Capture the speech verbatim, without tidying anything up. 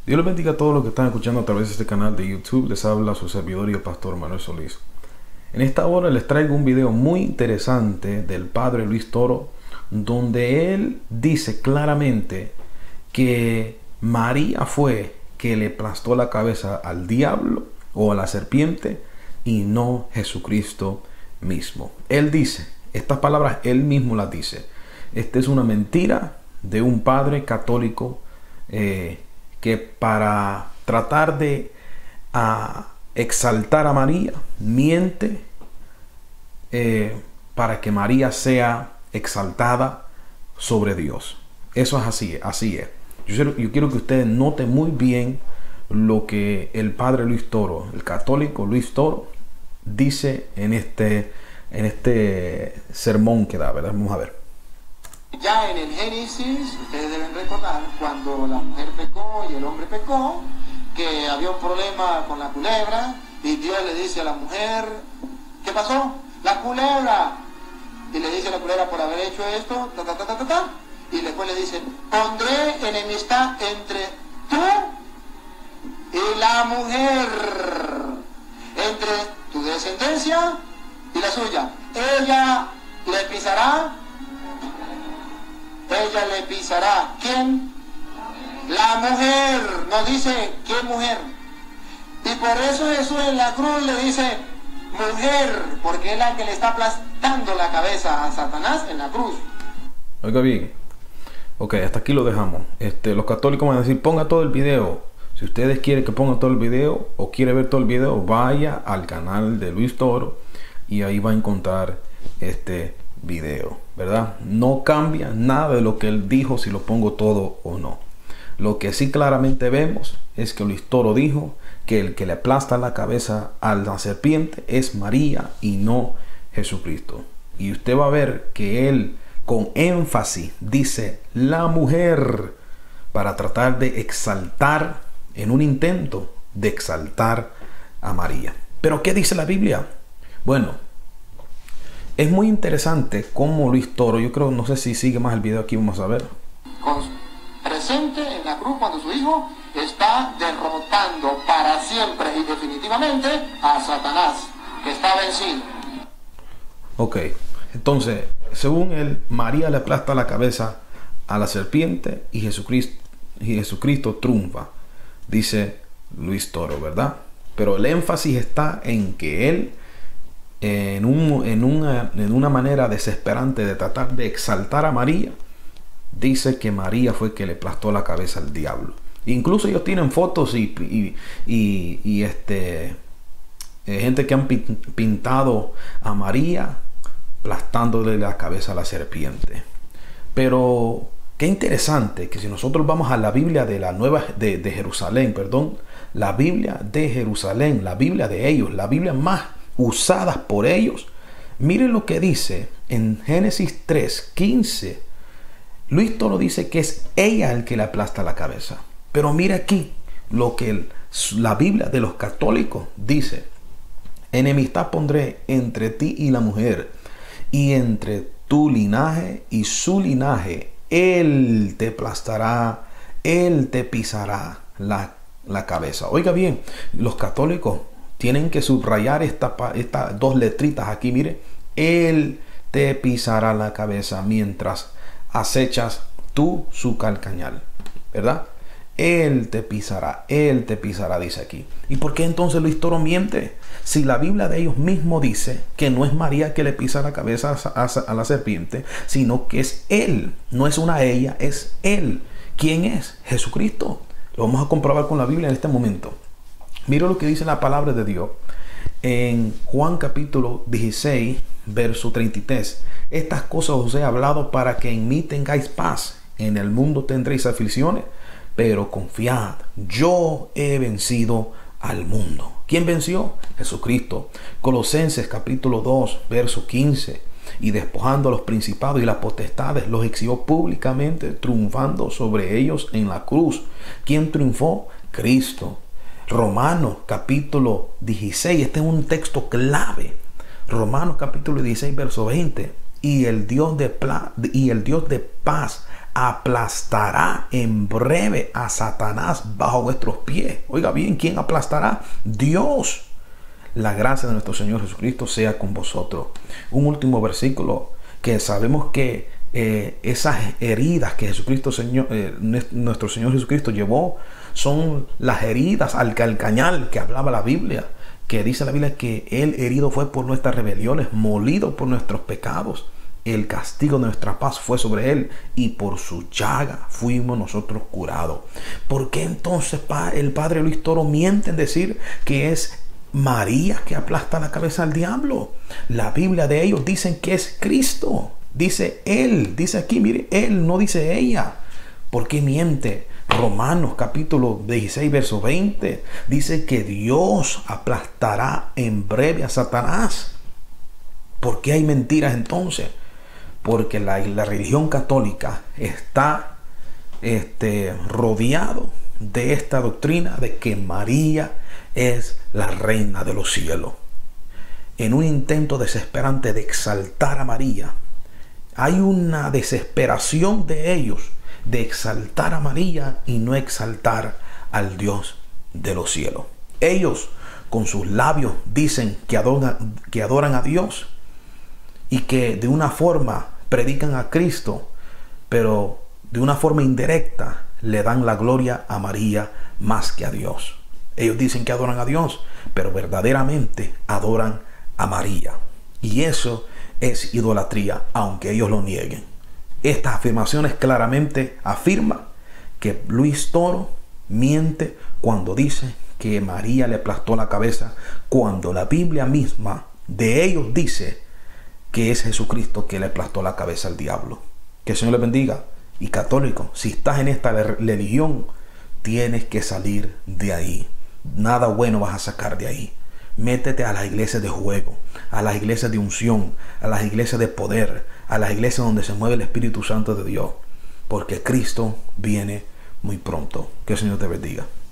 Dios les bendiga a todos los que están escuchando a través de este canal de YouTube. Les habla su servidor y el pastor Manuel Solís. En esta hora les traigo un video muy interesante del padre Luis Toro, donde él dice claramente que María fue que le aplastó la cabeza al diablo o a la serpiente y no Jesucristo mismo. Él dice, estas palabras él mismo las dice. Esta es una mentira de un padre católico eh, que para tratar de a, exaltar a María, miente eh, para que María sea exaltada sobre Dios. Eso es así, así es. Yo quiero, yo quiero que ustedes noten muy bien lo que el padre Luis Toro, el católico Luis Toro, dice en este, en este sermón que da, ¿verdad? Vamos a ver. Ya en el Génesis, ustedes deben recordar, cuando la mujer pecó y el hombre pecó, que había un problema con la culebra, y Dios le dice a la mujer, ¿qué pasó? La culebra. Y le dice a la culebra por haber hecho esto, ta, ta, ta, ta, ta, ta. Y después le dice, pondré enemistad entre tú y la mujer, entre tu descendencia y la suya. Ella le pisará, ella le pisará. ¿Quién? La mujer. No dice qué mujer. Y por eso Jesús en la cruz le dice mujer, porque es la que le está aplastando la cabeza a Satanás en la cruz. Oiga bien. Ok, hasta aquí lo dejamos. Este, los católicos van a decir, ponga todo el video. Si ustedes quieren que ponga todo el video o quiere ver todo el video, vaya al canal de Luis Toro y ahí va a encontrar este video, ¿verdad? No cambia nada de lo que él dijo si lo pongo todo o no. Lo que sí claramente vemos es que Luis Toro dijo que el que le aplasta la cabeza a la serpiente es María y no Jesucristo. Y usted va a ver que él con énfasis dice la mujer para tratar de exaltar, en un intento de exaltar a María. ¿Pero qué dice la Biblia? Bueno, es muy interesante cómo Luis Toro, yo creo, no sé si sigue más el video aquí, vamos a ver. Con presente en la cruz cuando su hijo está derrotando para siempre y definitivamente a Satanás, que está vencido. Ok, entonces, según él, María le aplasta la cabeza a la serpiente y Jesucristo, y Jesucristo triunfa, dice Luis Toro, ¿verdad? Pero el énfasis está en que él, en, un, en, una, en una manera desesperante de tratar de exaltar a María, dice que María fue que le aplastó la cabeza al diablo. Incluso ellos tienen fotos y, y, y, y este, eh, gente que han pintado a María aplastándole la cabeza a la serpiente. Pero qué interesante que si nosotros vamos a la Biblia de la nueva de, de Jerusalén, perdón, la Biblia de Jerusalén, la Biblia de ellos, la Biblia más usada por ellos, miren lo que dice en Génesis tres quince. Luis Toro dice que es ella el que le aplasta la cabeza. Pero mira aquí lo que el, la Biblia de los católicos dice: enemistad pondré entre ti y la mujer, y entre tu linaje y su linaje. Él te aplastará, él te pisará la, la cabeza. Oiga bien, los católicos tienen que subrayar estas esta dos letritas aquí. Mire, él te pisará la cabeza mientras acechas tú su calcañal, ¿verdad? Él te pisará, él te pisará, dice aquí. ¿Y por qué entonces Luis Toro miente? Si la Biblia de ellos mismos dice que no es María que le pisa la cabeza a, a, a la serpiente, sino que es él, no es una ella, es él. ¿Quién es? Jesucristo. Lo vamos a comprobar con la Biblia en este momento. Mira lo que dice la palabra de Dios en Juan capítulo dieciséis, verso treinta y tres. Estas cosas os he hablado para que en mí tengáis paz. En el mundo tendréis aflicciones, pero confiad, yo he vencido al mundo. ¿Quién venció? Jesucristo. Colosenses capítulo dos, verso quince. Y despojando a los principados y las potestades, los exhibió públicamente, triunfando sobre ellos en la cruz. ¿Quién triunfó? Cristo. Romanos capítulo dieciséis, este es un texto clave. Romanos capítulo dieciséis, verso veinte. Y el Dios de, pla y el Dios de paz aplastará en breve a Satanás bajo vuestros pies. Oiga bien, ¿quién aplastará? Dios. La gracia de nuestro Señor Jesucristo sea con vosotros. Un último versículo que sabemos que eh, esas heridas que Jesucristo, Señor, eh, nuestro Señor Jesucristo llevó son las heridas al calcañal que hablaba la Biblia, que dice la Biblia que Él herido fue por nuestras rebeliones, molido por nuestros pecados. El castigo de nuestra paz fue sobre Él y por su llaga fuimos nosotros curados. ¿Por qué entonces el Padre Luis Toro miente en decir que es María que aplasta la cabeza al diablo? La Biblia de ellos dicen que es Cristo. Dice Él, dice aquí, mire, Él, no dice ella. ¿Por qué miente? Romanos capítulo dieciséis, verso veinte, dice que Dios aplastará en breve a Satanás. ¿Por qué hay mentiras entonces? Porque la, la religión católica está este, rodeado de esta doctrina de que María es la reina de los cielos. En un intento desesperante de exaltar a María, hay una desesperación de ellos de exaltar a María y no exaltar al Dios de los cielos. Ellos con sus labios dicen que adoran, que adoran a Dios y que de una forma predican a Cristo, pero de una forma indirecta le dan la gloria a María más que a Dios. Ellos dicen que adoran a Dios, pero verdaderamente adoran a María. Y eso es idolatría, aunque ellos lo nieguen. Estas afirmaciones claramente afirman que Luis Toro miente cuando dice que María le aplastó la cabeza, cuando la Biblia misma de ellos dice que es Jesucristo que le aplastó la cabeza al diablo. Que el Señor les bendiga. Y católico, si estás en esta religión, tienes que salir de ahí. Nada bueno vas a sacar de ahí. Métete a las iglesias de juego, a las iglesias de unción, a las iglesias de poder, a las iglesias donde se mueve el Espíritu Santo de Dios, porque Cristo viene muy pronto. Que el Señor te bendiga.